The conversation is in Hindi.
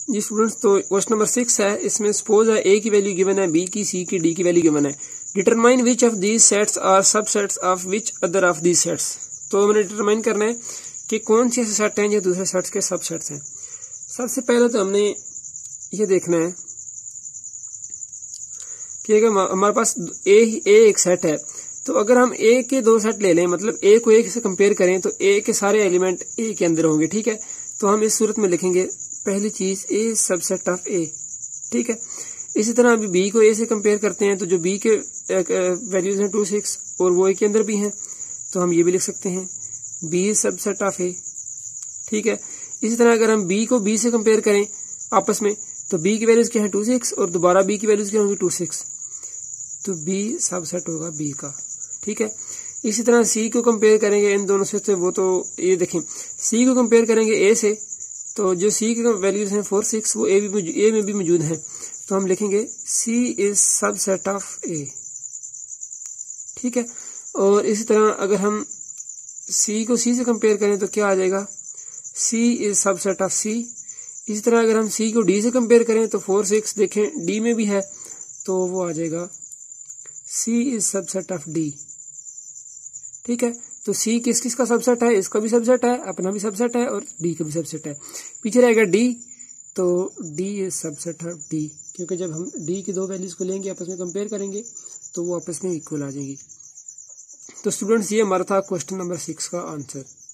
जी स्टूडेंट्स, तो क्वेश्चन नंबर 6 है। इसमें सपोज है ए की वैल्यू गिवन है, बी की, सी की, डी की वैल्यू गिवन है। Determine which of these sets are subsets of which other of these sets. तो हमें डिटरमाइन करना है कि कौन से ऐसे सेट हैं जो दूसरे सेट्स के सबसेट्स हैं। सबसे पहले तो हमने ये देखना है कि अगर हमारे पास ए एक सेट है, तो अगर हम ए के दो सेट ले लें, मतलब ए को ए से कंपेयर करें, तो ए के सारे एलिमेंट ए के अंदर होंगे। ठीक है, तो हम इस सूरत में लिखेंगे पहली चीज ए सबसेट ऑफ ए। ठीक है, इसी तरह अभी बी को ए से कंपेयर करते हैं, तो जो बी के वैल्यूज हैं 2 6 और वो ए के अंदर भी हैं, तो हम ये भी लिख सकते हैं बी सबसेट ऑफ ए। ठीक है, इसी तरह अगर हम बी को बी से कंपेयर करें आपस में, तो बी की वैल्यूज क्या है 2 6 और दोबारा बी की वैल्यूज क्या होंगी 2 6, तो बी सबसेट होगा बी का। ठीक है, इसी तरह सी को कंपेयर करेंगे इन दोनों से, तो वो तो ये देखें, सी को कंपेयर करेंगे ए से, तो जो सी के वैल्यूज हैं 4 6 वो ए में भी मौजूद हैं, तो हम लिखेंगे C is subset of A. ठीक है, और इसी तरह अगर हम सी को सी से कंपेयर करें तो क्या आ जाएगा, C is subset of C. इसी तरह अगर हम सी को डी से कंपेयर करें तो 4 6 देखें डी में भी है, तो वो आ जाएगा C is subset of D. ठीक है, तो सी किस किस का सबसेट है, इसका भी सबसेट है, अपना भी सबसेट है और डी का भी सबसेट है। पीछे रहेगा डी, तो D is subset of D, क्योंकि जब हम डी की दो वैल्यूज को लेंगे आपस में कंपेयर करेंगे तो वो आपस में इक्वल आ जाएंगी। तो स्टूडेंट्स, ये हमारा था क्वेश्चन नंबर 6 का आंसर।